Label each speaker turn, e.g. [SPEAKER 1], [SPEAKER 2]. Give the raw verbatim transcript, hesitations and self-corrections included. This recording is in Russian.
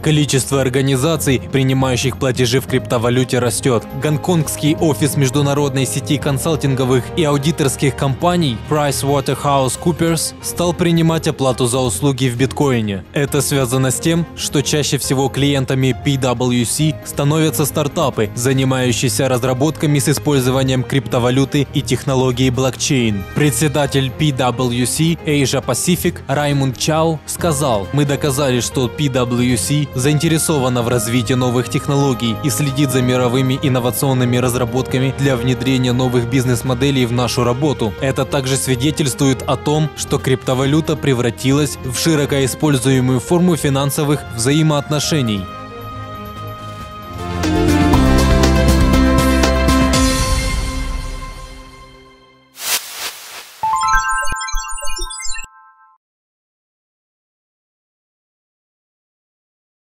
[SPEAKER 1] Количество организаций, принимающих платежи в криптовалюте, растет. Гонконгский офис международной сети консалтинговых и аудиторских компаний PricewaterhouseCoopers стал принимать оплату за услуги в биткоине. Это связано с тем, что чаще всего клиентами пи дабл ю си становятся стартапы, занимающиеся разработками с использованием криптовалюты и технологий блокчейн. Председатель пи дабл ю си Asia Pacific Раймунд Чао сказал: «Мы доказали, что пи дабл ю си заинтересована в развитии новых технологий и следит за мировыми инновационными разработками для внедрения новых бизнес-моделей в нашу работу. Это также свидетельствует о том, что криптовалюта превратилась в широко используемую форму финансовых взаимоотношений».